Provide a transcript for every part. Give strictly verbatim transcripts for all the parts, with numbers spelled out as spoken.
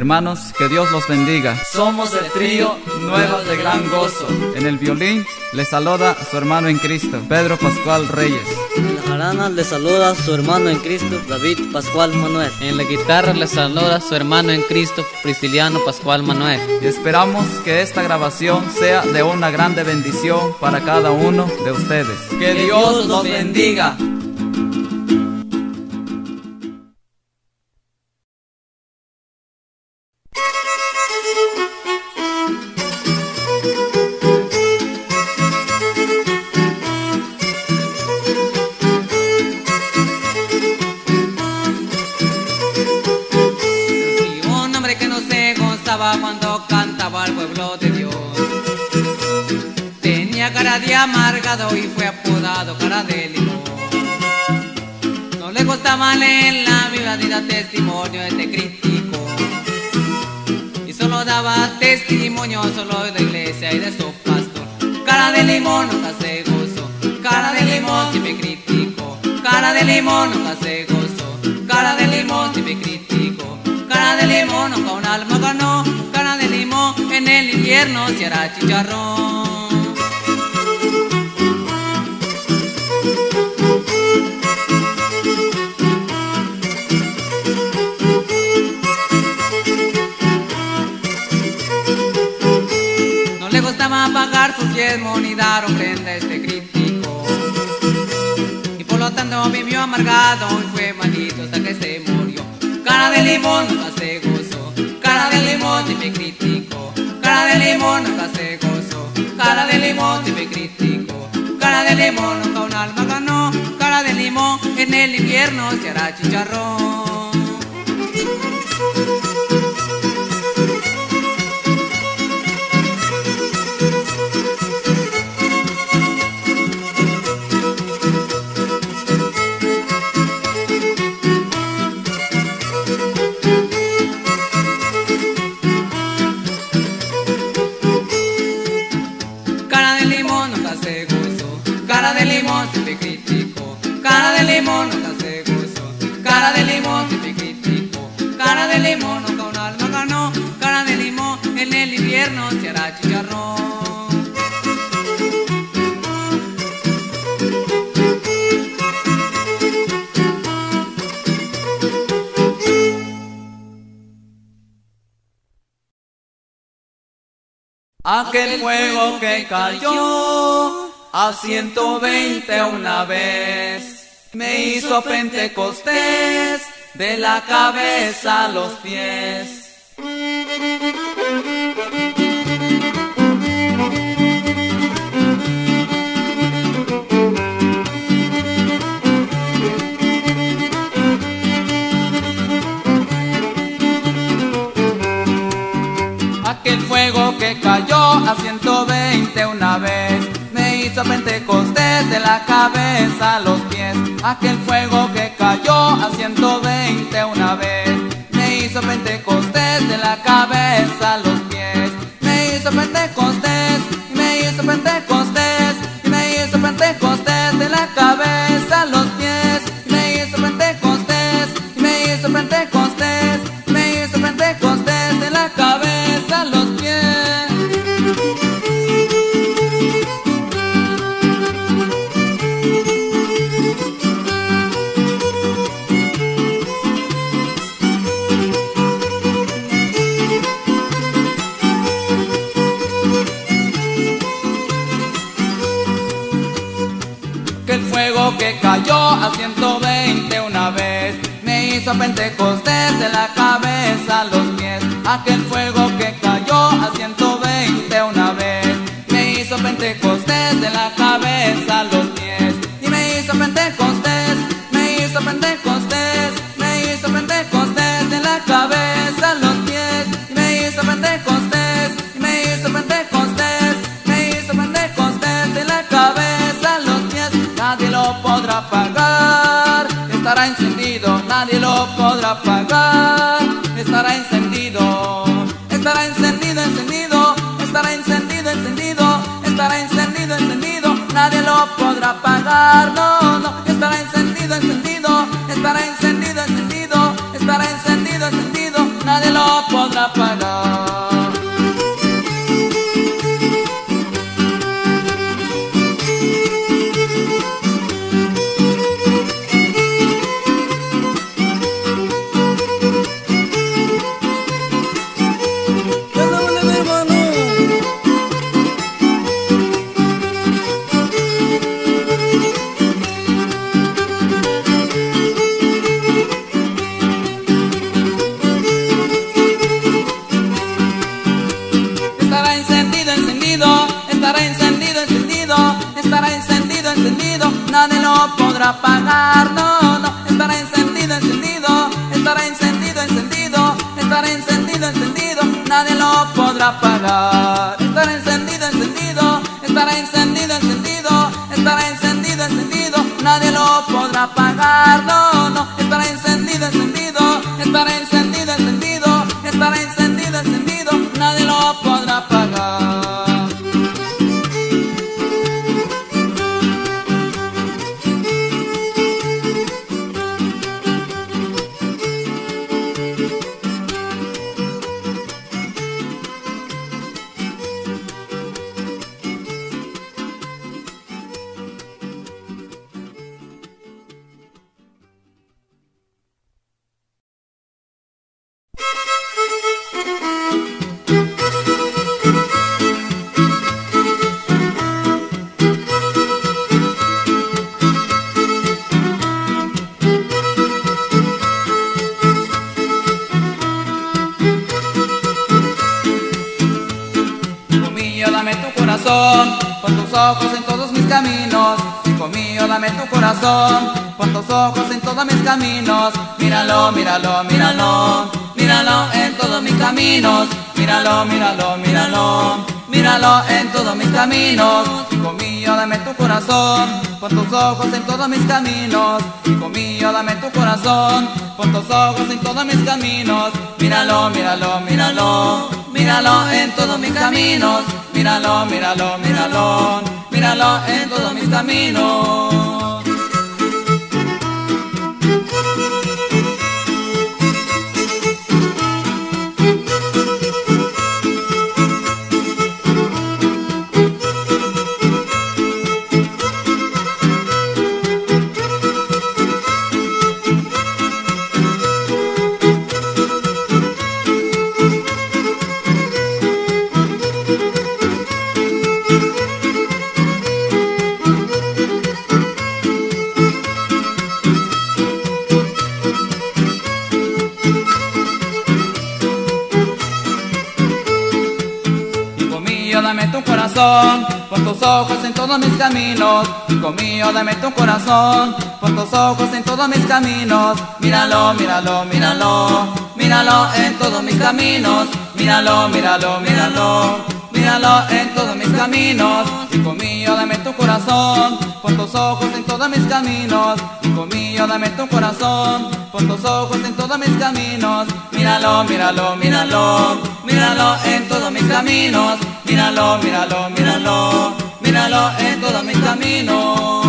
Hermanos, que Dios los bendiga. Somos el trío Nuevas de Gran Gozo. En el violín les saluda su hermano en Cristo, Pedro Pascual Reyes. En la jarana les saluda su hermano en Cristo, David Pascual Manuel. En la guitarra les saluda su hermano en Cristo, Prisciliano Pascual Manuel. Y esperamos que esta grabación sea de una grande bendición para cada uno de ustedes. Que Dios los bendiga. Cuando cantaba al pueblo de Dios, tenía cara de amargado y fue apodado cara de limón. No le gustaba leer la Biblia ni dar testimonio, este crítico, y solo daba testimonio solo de la iglesia y de su pastor. Cara de limón nunca se gozó, cara de limón siempre criticó, cara de limón nunca se gozó, cara de limón siempre criticó. Cara de limón nunca un alma ganó, cara de limón en el invierno se hará chicharrón. No le gustaba pagar sus diezmos ni dar ofrenda a este crítico, y por lo tanto vivió amargado y fue maldito hasta que se murió. Cara de limón nunca se gozó, cara de limón siempre criticó, cara de limón nunca se gozó, cara de limón siempre criticó, cara de limón nunca un alma ganó, cara de limón en el invierno se hará chicharrón. Cara de limón siempre criticó, cara de limón nunca se gozó, cara de limón siempre criticó, cara de limón nunca un alma ganó, cara de limón en el invierno se hará chicharrón. Aquel fuego que cayó a ciento veinte una vez me hizo Pentecostés de la cabeza a los pies. Aquel fuego que cayó a ciento veinte una vez me hizo Pentecostés de la cabeza a los pies. Aquel fuego que cayó a ciento veinte una vez me hizo Pentecostés de la cabeza a los pies. Me hizo Pentecostés, y me hizo Pentecostés, y me hizo Pentecostés de la cabeza a los pies. Y me hizo Pentecostés, y me hizo Pentecostés, y me hizo Pentecostés de la cabeza a los pies. El fuego que cayó a ciento veinte una vez me hizo Pentecostés de la cabeza a los pies. Aquel fuego que cayó a ciento veinte una vez me hizo Pentecostés de la cabeza a los pies. Y me hizo Pentecostés, me hizo Pentecostés, me hizo Pentecostés de la cabeza a los pies. Y me hizo Pentecostés, y me hizo Pentecostés, me hizo Pentecostés de la cabeza a los pies. Nadie lo podrá apagar, estará encendido, nadie lo podrá apagar, estará encendido, estará encendido, encendido, estará encendido, encendido, estará encendido, encendido, nadie lo podrá apagar, no, no, estará encendido, encendido, estará encendido, encendido, estará encendido, encendido, nadie lo podrá podrá apagar. Estará encendido, encendido, estará encendido, encendido, estará encendido, encendido, nadie lo podrá apagar, no, no, estará encendido, encendido, estará encendido, encendido, estará encendido, encendido, nadie lo podrá apagar. Estará encendido, encendido, estará encendido, encendido, estará encendido, encendido, nadie lo podrá apagar, no, no, estará encendido, encendido, estará encendido, encendido, estará encendido, encendido, nadie lo podrá apagar. Dame tu corazón, pon tus ojos en todos mis caminos. Hijo mío, dame tu corazón, pon tus ojos en todos mis caminos. Míralo, míralo, míralo, míralo en todos mis caminos. Míralo, míralo, míralo, míralo en todos mis caminos. Hijo mío, dame tu corazón, pon tus ojos en todos mis caminos. Hijo mío, dame tu corazón, pon tus ojos en todos mis caminos. Míralo, míralo, míralo, míralo en todos mis caminos. Míralo, míralo, míralo, míralo en todos mis caminos. Dame tu corazón, pon tus ojos en todos mis caminos. Hijo mío, dame tu corazón, pon tus ojos en todos mis caminos. Míralo, míralo, míralo, míralo en todos mis caminos. Míralo, míralo, míralo, míralo en todos mis caminos. Hijo mío, dame tu corazón, pon tus ojos en todos mis caminos. Hijo mío, dame tu corazón, pon tus ojos en todos mis caminos. Míralo, míralo, míralo, míralo en todos mis caminos. Míralo, míralo, míralo, míralo en todos mis caminos.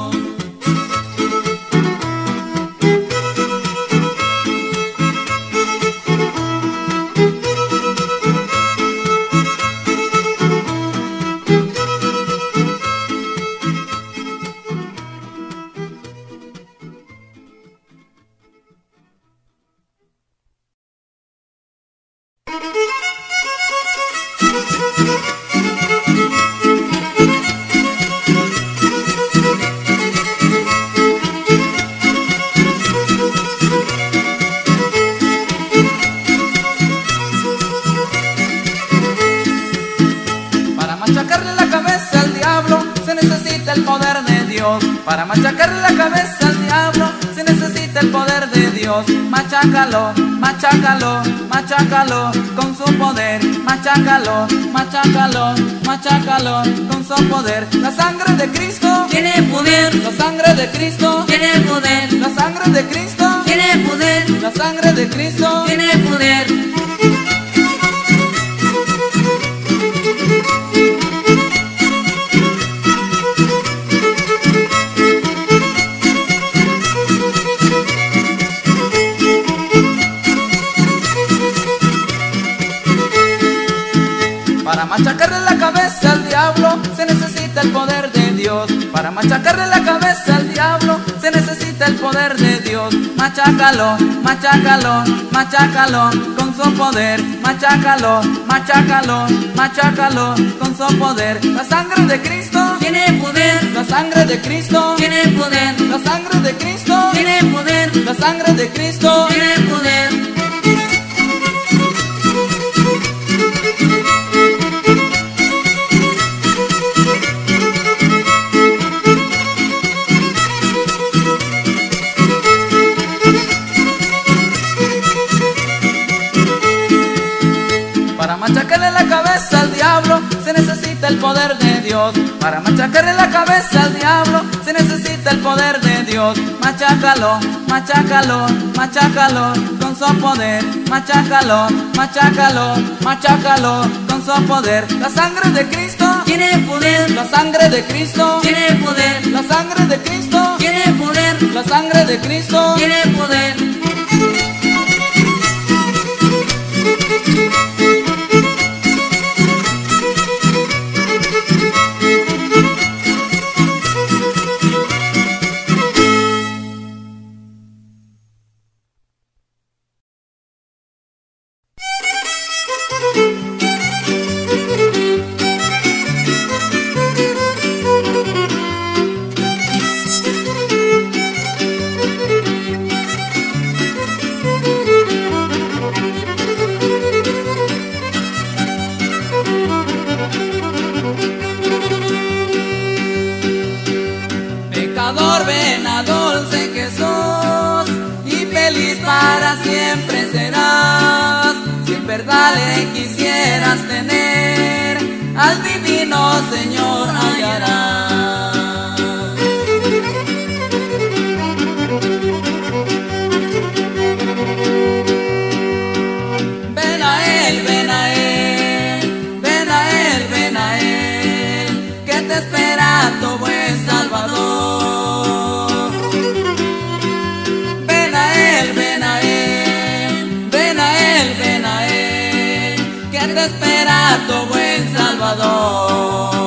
Para machacarle la cabeza al diablo se necesita el poder de Dios. Machácalo, machácalo, machácalo con su poder. Machácalo, machácalo, machácalo con su poder. La sangre de Cristo tiene poder. La sangre de Cristo tiene poder. La sangre de Cristo tiene poder. La sangre de Cristo tiene poder. diablo se necesita el poder de Dios. Para machacarle la cabeza al diablo se necesita el poder de Dios. Machácalo, machácalo, machácalo con su poder. Machácalo, machácalo, machácalo con su poder. La sangre de Cristo tiene poder, la sangre de Cristo tiene poder, la sangre de Cristo tiene poder, la sangre de Cristo tiene poder. Para machacarle la cabeza al diablo se necesita el poder de Dios. Para machacarle la cabeza al diablo se necesita el poder de Dios. Machácalo, machácalo, machácalo con su poder. Machácalo, machácalo, machácalo con su poder. La sangre de Cristo Tiene poder, la sangre de Cristo tiene poder, la sangre de Cristo tiene poder, la sangre de Cristo tiene poder. Pecador, ven a dulce Jesús y feliz para siempre serás. Si en verdad le quisieras tener, al divino Señor hallarás. Ven a Él, ven a Él, ven a Él, ven a Él, que te espera tu buen Salvador. Ven a Él, ven a Él, ven a Él, ven a Él, que te espera tu buen Salvador.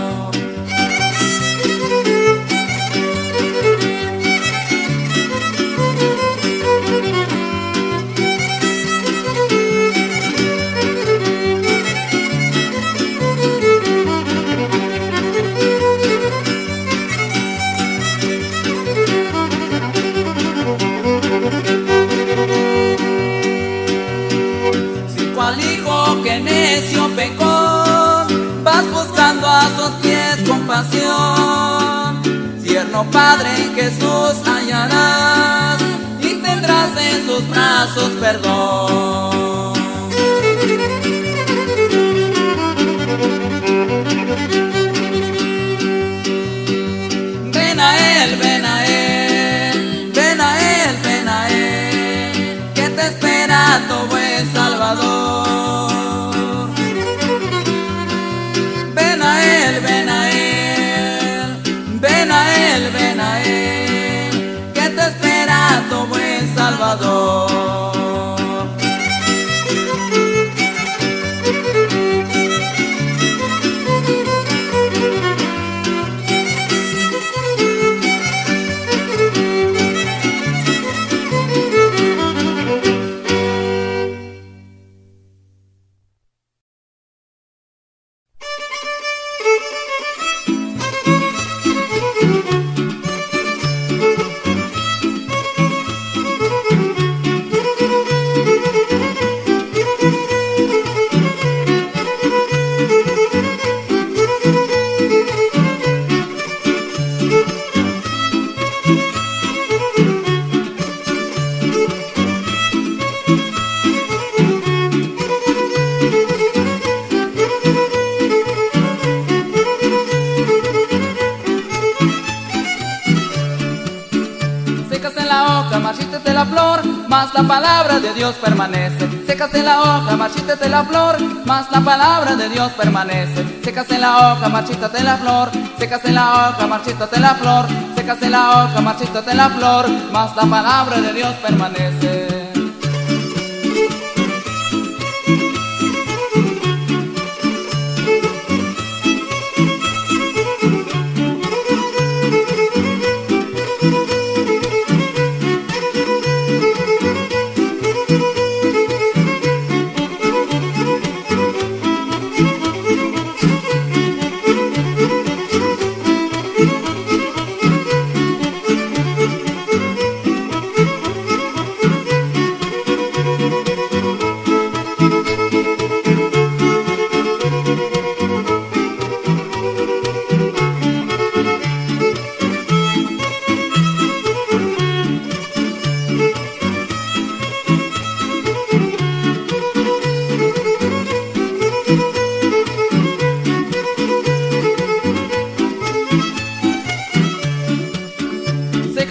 Si cual hijo que necio pecó, vas buscando a sus pies compasión. Tierno Padre en Jesús hallarás y tendrás en sus brazos perdón. Ven a Él, ven a Él, ven a Él, ven a Él, que te espera tu buen Salvador. Ven a Él, ven a Él, ven a Él, ven a Él, que te espera tu buen Salvador. Marchítete la flor, más la palabra de Dios permanece. Sécase la hoja, marchítete la flor, más la palabra de Dios permanece. Sécase la hoja, marchítate la flor, sécase la hoja, marchítate la flor, sécase la hoja, marchítate la flor, más la palabra de Dios permanece.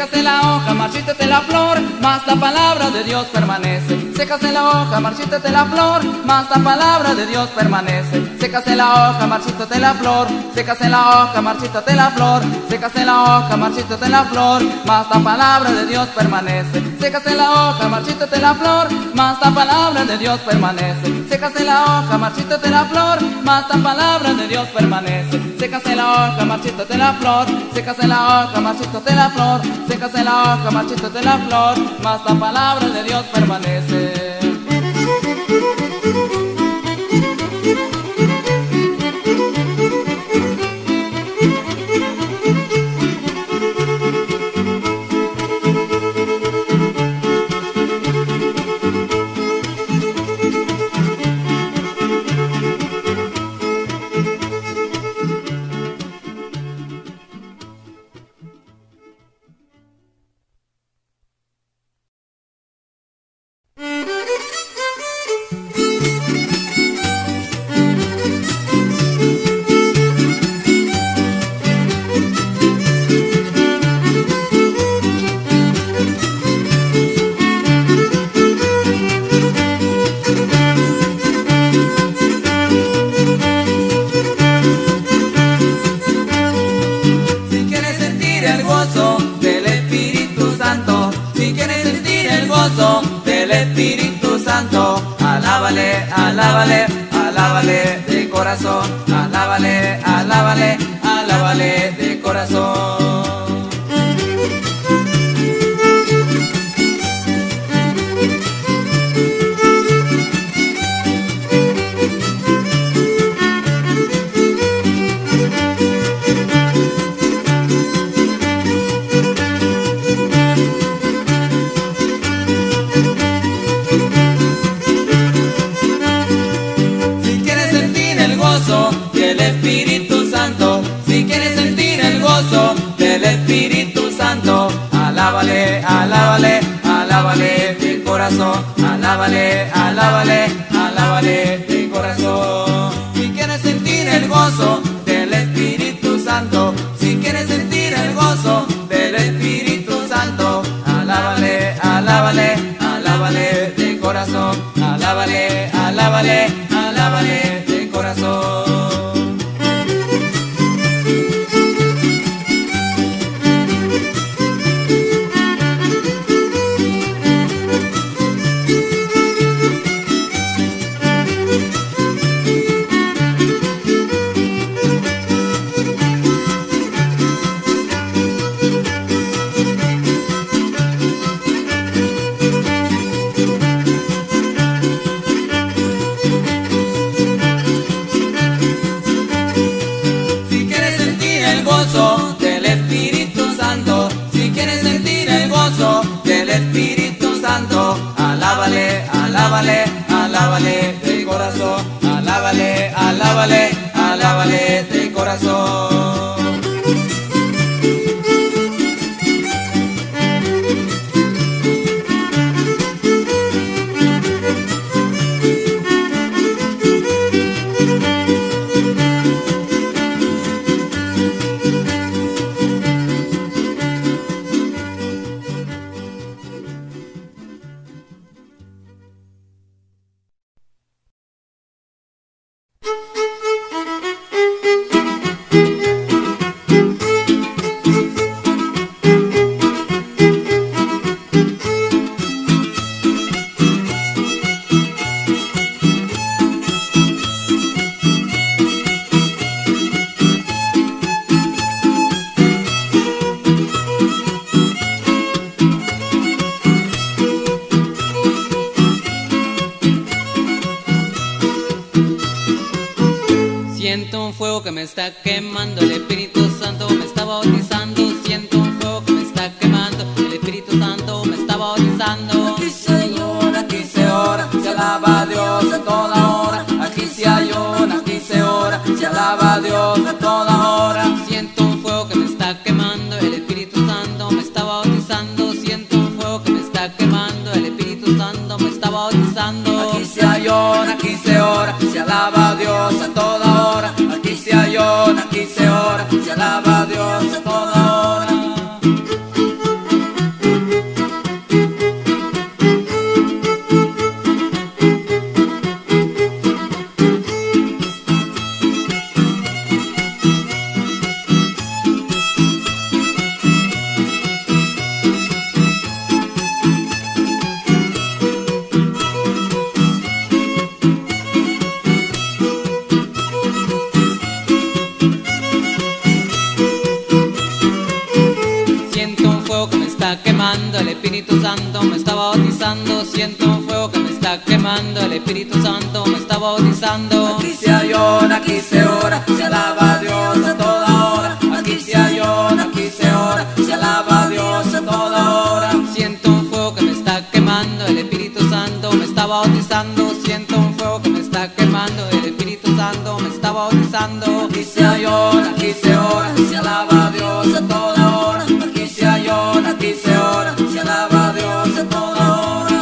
Sécase la hoja, marchítete la flor, mas la palabra de Dios permanece. Sécase la hoja, marchítete la flor, mas la palabra de Dios permanece. Sécase la hoja, marchítete la flor, sécase la hoja, marchítete la flor, sécase la hoja, marchítete la flor, mas la palabra de Dios permanece. Sécase la hoja, marchítete la flor, mas la palabra de Dios permanece. Sécase la hoja, marchítete la flor, mas la palabra de Dios permanece. Sécase la hoja, marchítete la flor, sécase la hoja, marchítete la flor, sécase la hoja, marchítete la flor, mas la palabra de Dios permanece. Del Espíritu Santo, alábale, alábale, alábale de corazón, alábale, alábale, alábale de corazón. Del Espíritu Santo, si quieres sentir el gozo del Espíritu Santo, alábale, alábale, alábale de corazón, alábale, alábale, alábale de corazón. Si quieres sentir el gozo del Espíritu Santo, si quieres sentir el gozo del Espíritu Santo, alábale, alábale, alábale de corazón, alábale, alábale, alábale de corazón. Del Espíritu Santo, si quieres sentir el gozo del Espíritu Santo, alábale, alábale, alábale de corazón, alábale, alábale, alábale de corazón. Siento un fuego que me está quemando, el Espíritu Santo me está bautizando. Siento un fuego que me está quemando, el Espíritu Santo me está bautizando. Aquí se llora, aquí se ora, se alaba a Dios en toda hora. Aquí se ayuna, aquí se ora, se alaba a Dios en toda hora. Siento un fuego que me está quemando, el Espíritu Santo me está bautizando. Siento un fuego que me está quemando, el Espíritu Santo me está bautizando. Aquí se ayuna, aquí se ora, se alaba a Dios en toda hora. Aquí se ayuna, aquí se ora, se alaba a Dios quemando, el Espíritu Santo me está bautizando. Siento un fuego que me está quemando, el Espíritu Santo me está bautizando. Aquí se ayuna, aquí se ora, se alaba a Dios a toda hora. Aquí se ayuna, aquí se ora, se alaba a Dios a toda hora. Siento un fuego que me está quemando, el Espíritu Santo me está bautizando. Siento un fuego que me está quemando, el Espíritu Santo me está bautizando. Aquí se ayuna, aquí se ora, se alaba a Dios a toda hora. Aquí se ayuna, aquí se ora, se alaba a Dios a toda hora.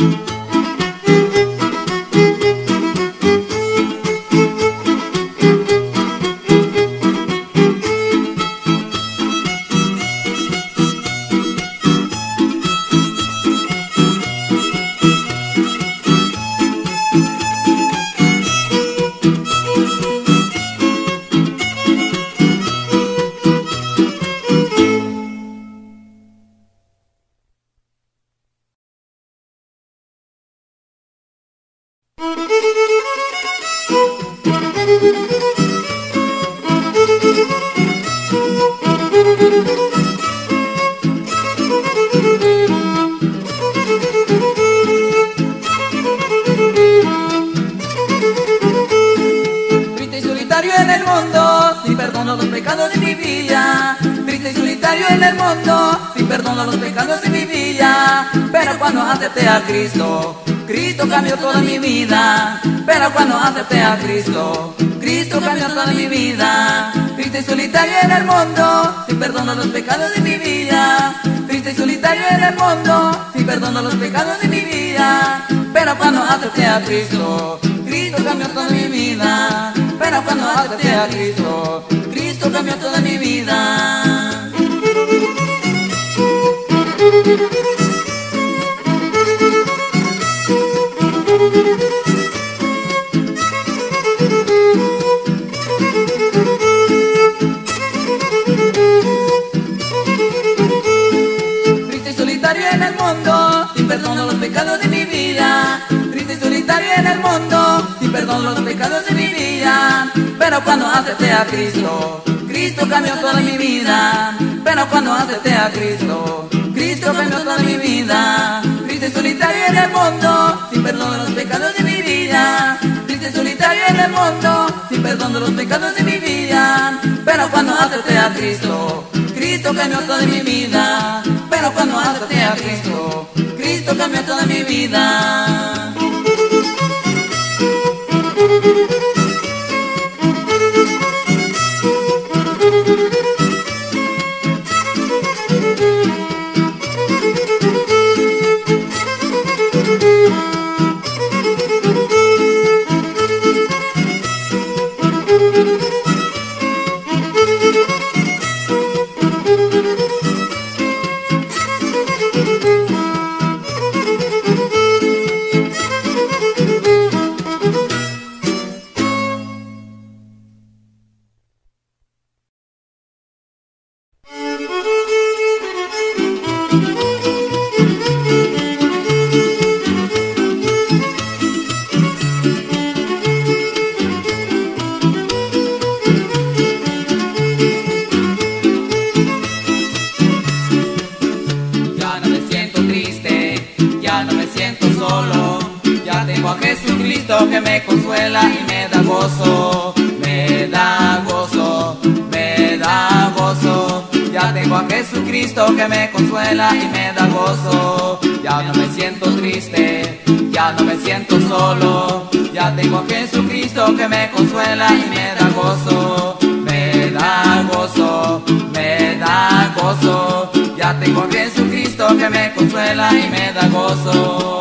Triste y solitario en el mundo, sin perdón a los pecados de mi vida. Triste y solitario en el mundo, sin perdón a los pecados de mi vida. Pero cuando acepté a Cristo, Cristo cambió toda mi vida. Pero cuando acepté a Cristo, Cristo cambió toda mi vida. Triste y solitario en el mundo, sin perdón a los pecados de mi vida. Triste y solitario en el mundo, sin perdón a los pecados de mi vida. Pero cuando acepté a Cristo, Cristo cambió toda mi vida. Pero cuando acepté a Cristo, Cristo cambió toda mi vida. Triste y solitario en el mundo, sin perdón a los pecados de mi vida. Triste y solitario en el mundo, sin perdón a los pecados de mi vida. Pero cuando acepté a Cristo, Cristo cambió toda mi vida. Pero cuando acepté a Cristo, Cristo cambió toda mi vida. Triste y solitario en el mundo, sin perdón a los pecados de mi vida. Triste y solitario en el mundo, sin perdón de los pecados de mi vida. Pero cuando acepté a Cristo, Cristo cambió toda mi vida. Pero cuando acepté a Cristo, Cristo cambió toda mi vida. Que me consuela y me da gozo, me da gozo, me da gozo. Ya tengo a Jesucristo que me consuela y me da gozo. Ya no me siento triste, ya no me siento solo. Ya tengo a Jesucristo que me consuela y me da gozo, me da gozo, me da gozo. Ya tengo a Jesucristo que me consuela y me da gozo.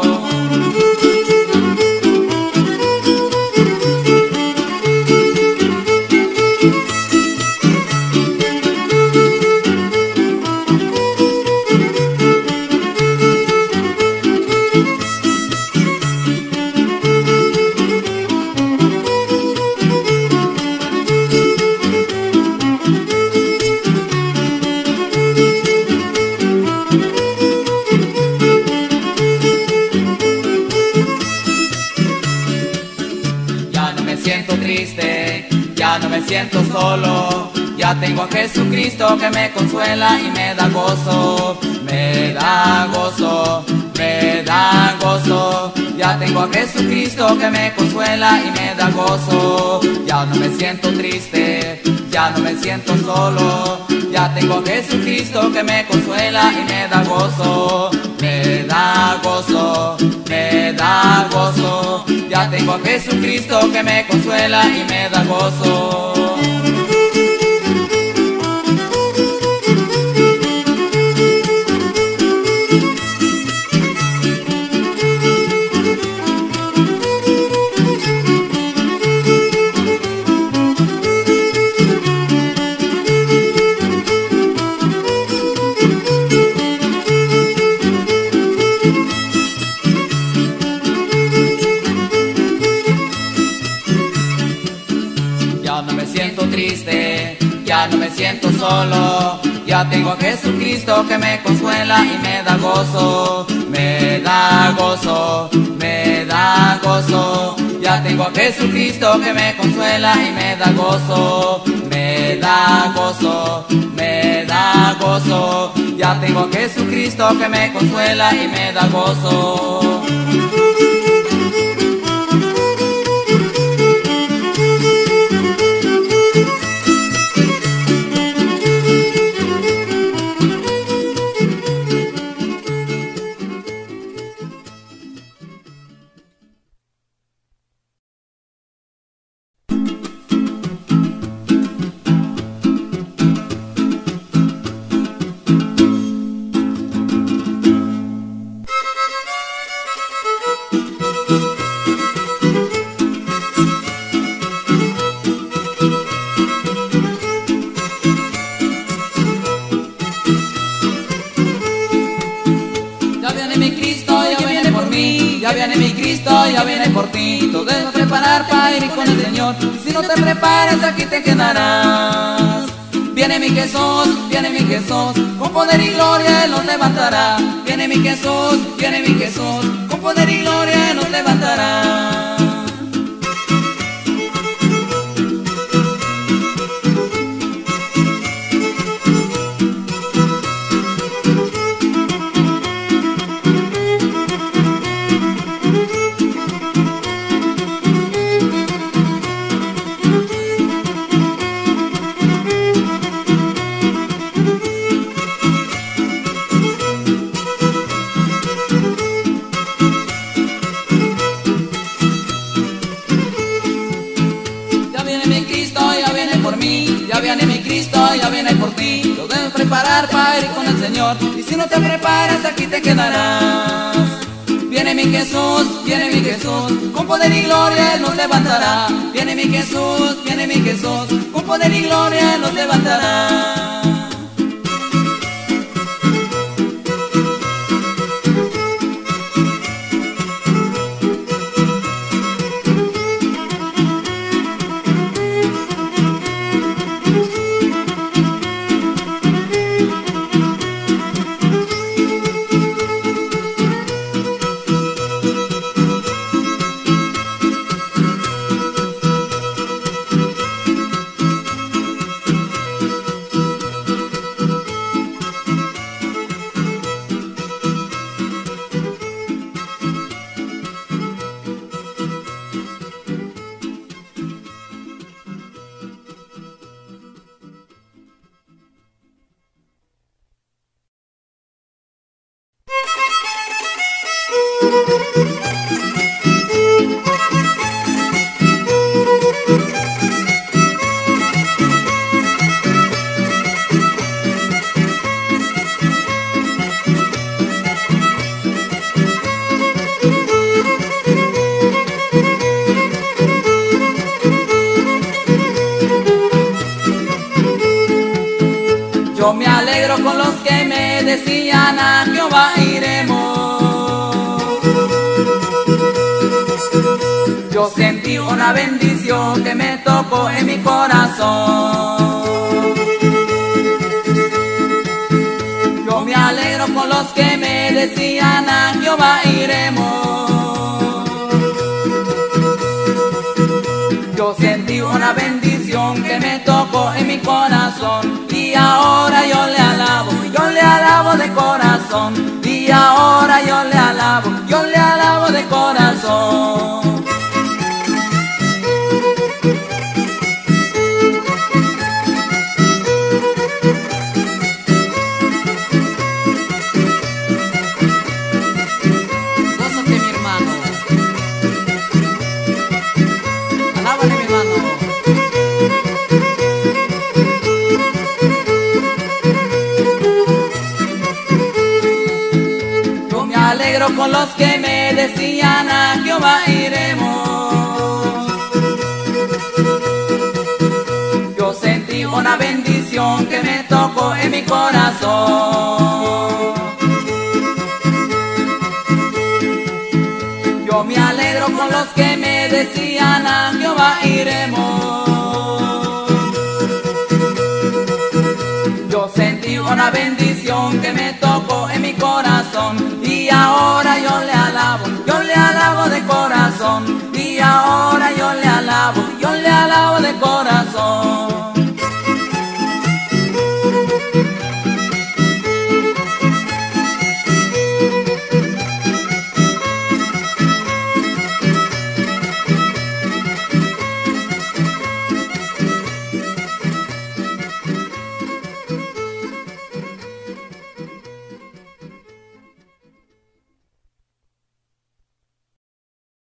Ya no me siento Ya tengo a Jesucristo que me consuela y me da gozo, me da gozo, me da gozo. Ya tengo a Jesucristo que me consuela y me da gozo. Ya no me siento triste, ya no me siento solo. Ya tengo a Jesucristo que me consuela y me da gozo, me da gozo, me da gozo. Ya tengo a Jesucristo que me consuela y me da gozo. Triste, ya no me siento solo. Ya tengo a Jesucristo que me consuela y me da gozo, me da gozo, me da gozo. Ya tengo a Jesucristo que me consuela y me da gozo, me da gozo, me da gozo. Ya tengo a Jesucristo que me consuela y me da gozo. Ya viene por ti, todo debes preparar para ir con el Señor. Si no te preparas, aquí te quedarás. Viene mi Jesús, viene mi Jesús, con poder y gloria Él nos levantará. Viene mi Jesús, viene mi Jesús, con poder y gloria Él nos levantará. Ya viene por ti, lo debes preparar para ir con el Señor. Y si no te preparas, aquí te quedarás. Viene mi Jesús, viene mi Jesús, con poder y gloria Él nos levantará. Viene mi Jesús, viene mi Jesús, con poder y gloria Él nos levantará. Yo me alegro con los que me decían a Jehová iremos. Yo sentí una bendición que me tocó en mi corazón. Yo me alegro con los que me decían a Jehová iremos. Yo sentí una bendición que me tocó en mi corazón, y ahora yo le alabo, yo le alabo de corazón, y ahora yo le alabo, yo le alabo de corazón. Gózate, mi hermano. Alábale, mi hermano. Yo me alegro con los que me decían a Jehová iremos. Yo sentí una bendición que me tocó en mi corazón. Yo me alegro con los que me decían a Jehová iremos. Yo sentí una bendición que me tocó en mi corazón, y ahora yo le alabo, yo le alabo de corazón, y ahora yo le alabo, yo le alabo de corazón.